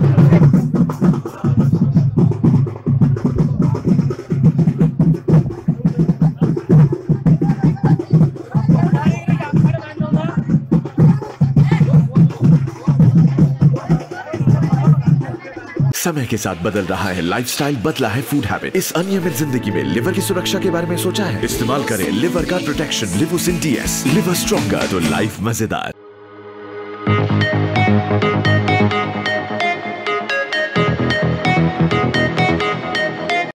समय के साथ बदल रहा है लाइफस्टाइल, बदला है फूड हैबिट। इस अनियमित जिंदगी में लिवर की सुरक्षा के बारे में सोचा है? इस्तेमाल करें लिवर का protection Livocin DS। Liver stronger तो लाइफ मजेदार।